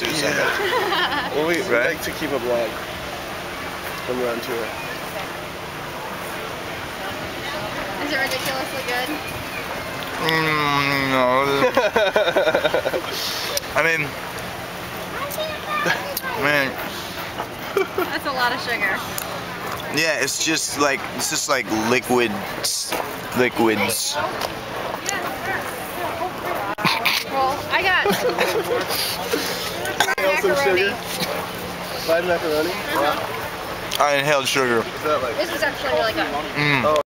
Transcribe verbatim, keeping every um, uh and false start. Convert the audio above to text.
do something. Well, we, we Right? like to keep a vlog when we're on tour. Is it ridiculously good? Mm, no. I mean, man. That's a lot of sugar. Yeah, it's just like it's just like liquid, liquids. Well, I got macaroni. Fried macaroni? I inhaled sugar. Is that like? This is actually really good. Mm. Oh.